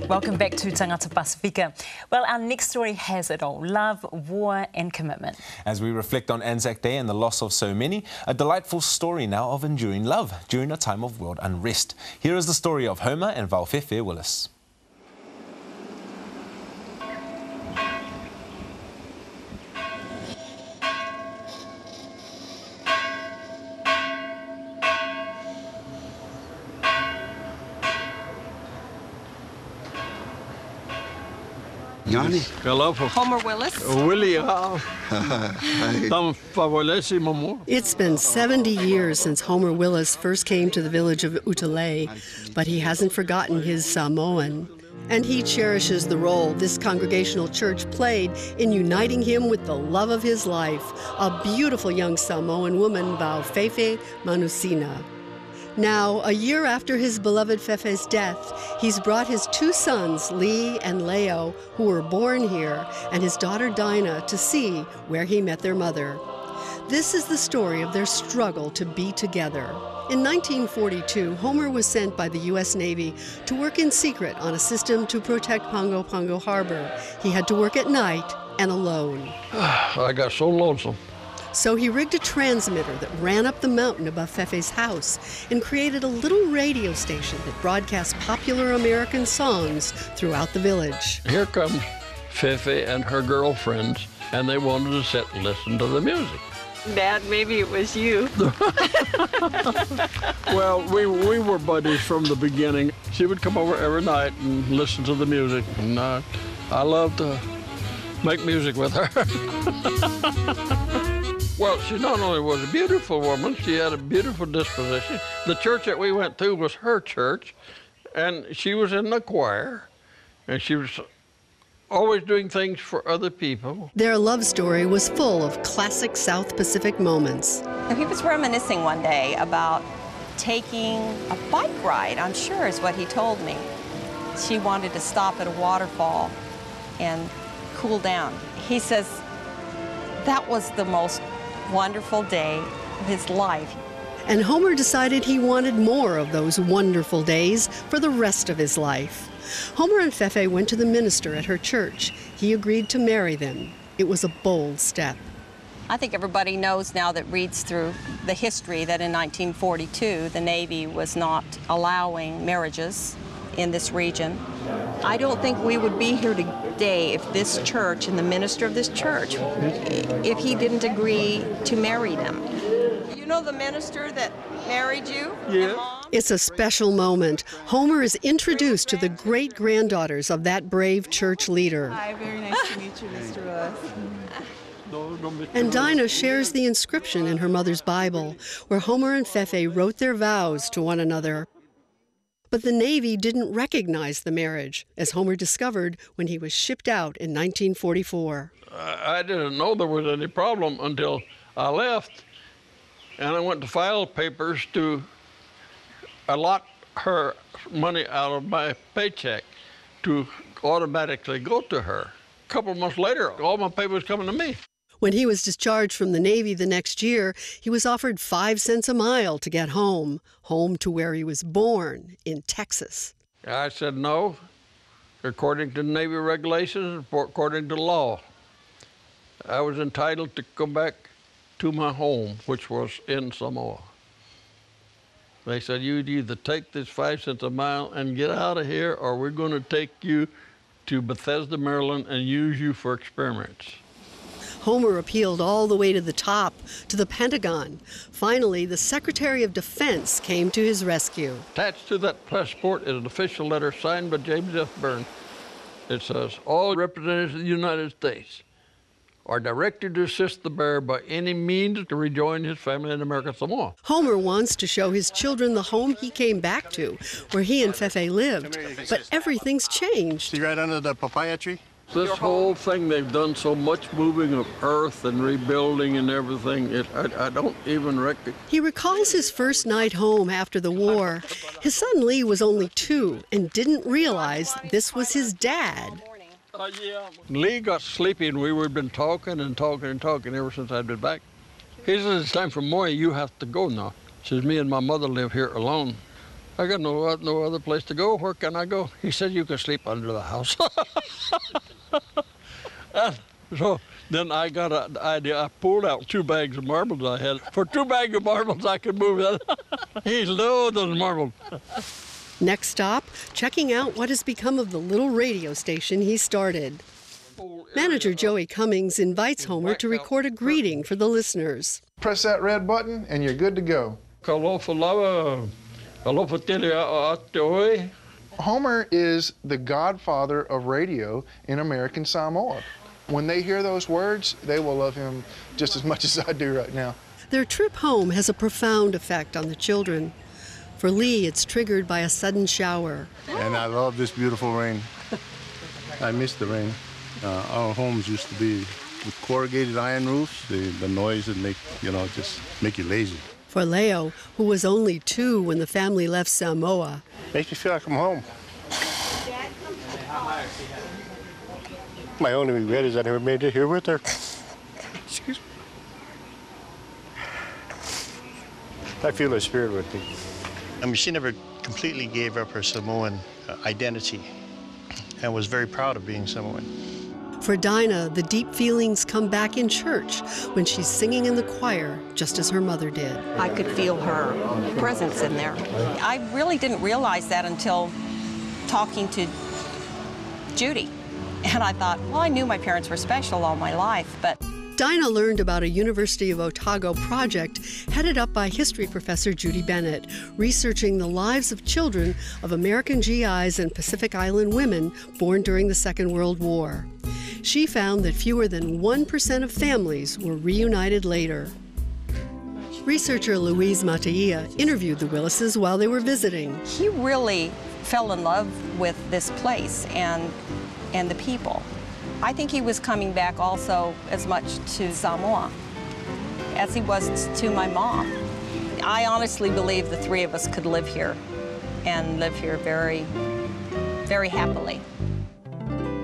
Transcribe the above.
Welcome back to Tangata Pasifika. Well, our next story has it all: love, war and commitment. As we reflect on Anzac Day and the loss of so many, a delightful story now of enduring love during a time of world unrest. Here is the story of Homer and Vaofefe Willis. Homer Willis. It's been 70 years since Homer Willis first came to the village of Utale, but he hasn't forgotten his Samoan. And he cherishes the role this congregational church played in uniting him with the love of his life, a beautiful young Samoan woman, Vaofefe Manusina. Now, a year after his beloved Fefe's death, he's brought his two sons, Lee and Leo, who were born here, and his daughter Dinah to see where he met their mother. This is the story of their struggle to be together. In 1942, Homer was sent by the U.S. Navy to work in secret on a system to protect Pago Pago Harbor. He had to work at night and alone. I got so lonesome. So he rigged a transmitter that ran up the mountain above Fefe's house and created a little radio station that broadcast popular American songs throughout the village. Here comes Fefe and her girlfriends, and they wanted to sit and listen to the music. Dad, maybe it was you. Well, we were buddies from the beginning. She would come over every night and listen to the music, and I loved to make music with her. Well, she not only was a beautiful woman, she had a beautiful disposition. The church that we went to was her church, and she was in the choir, and she was always doing things for other people. Their love story was full of classic South Pacific moments. He was reminiscing one day about taking a bike ride, I'm sure is what he told me. She wanted to stop at a waterfall and cool down. He says that was the most wonderful day of his life. And Homer decided he wanted more of those wonderful days for the rest of his life. Homer and Fefe went to the minister at her church. He agreed to marry them. It was a bold step. I think everybody knows now that reads through the history that in 1942 the Navy was not allowing marriages in this region. I don't think we would be here today if this church and the minister of this church, if he didn't agree to marry them. You know the minister that married you? Yeah. It's a special moment. Homer is introduced to the great-granddaughters of that brave church leader. Hi, very nice to meet you, Mr. Willis. And Dinah shares the inscription in her mother's Bible, where Homer and Fefe wrote their vows to one another. But the Navy didn't recognize the marriage, as Homer discovered when he was shipped out in 1944. I didn't know there was any problem until I left, and I went to file papers to allot her money out of my paycheck to automatically go to her. A couple of months later, all my papers coming to me. When he was discharged from the Navy the next year, he was offered 5 cents a mile to get home to where he was born, in Texas. I said no, according to Navy regulations, according to law. I was entitled to go back to my home, which was in Samoa. They said, you'd either take this 5 cents a mile and get out of here, or we're going to take you to Bethesda, Maryland, and use you for experiments. Homer appealed all the way to the top, to the Pentagon. Finally, the Secretary of Defense came to his rescue. Attached to that passport is an official letter signed by James F. Byrne. It says, all representatives of the United States are directed to assist the bearer by any means to rejoin his family in American Samoa. Homer wants to show his children the home he came back to, where he and Fefe lived. But everything's changed. See right under the papaya tree? This whole thing, they've done so much moving of earth and rebuilding and everything, I don't even reckon. He recalls his first night home after the war. His son Lee was only 2 and didn't realize this was his dad. Lee got sleepy, and we'd been talking and talking and talking ever since I'd been back. He says, it's time for Moya, you have to go now. He says, me and my mother live here alone. I got no other place to go. Where can I go? He said, you can sleep under the house. And so then I got an idea. I pulled out 2 bags of marbles I had. For 2 bags of marbles, I could move that. He loaded those marbles. Next stop, checking out what has become of the little radio station he started. Manager Joey Cummings invites Homer to record a greeting for the listeners. Press that red button and you're good to go. Homer is the godfather of radio in American Samoa. When they hear those words, they will love him just as much as I do right now. Their trip home has a profound effect on the children. For Lee, it's triggered by a sudden shower. And I love this beautiful rain. I miss the rain. Our homes used to be with corrugated iron roofs. The noise would make, just make you lazy. For Leo, who was only 2 when the family left Samoa, makes me feel like I'm home. My only regret is I never made it here with her. Excuse me. I feel her spirit with me. I mean, she never completely gave up her Samoan identity and was very proud of being Samoan. For Dinah, the deep feelings come back in church when she's singing in the choir, just as her mother did. I could feel her presence in there. I really didn't realize that until talking to Judy. And I thought, well, I knew my parents were special all my life, but... Dinah learned about a University of Otago project headed up by history professor Judy Bennett, researching the lives of children of American GIs and Pacific Island women born during the Second World War. She found that fewer than 1% of families were reunited later. Researcher Louise Mataia interviewed the Willises while they were visiting. He really fell in love with this place and the people. I think he was coming back also as much to Samoa as he was to my mom. I honestly believe the 3 of us could live here and live here very, very happily.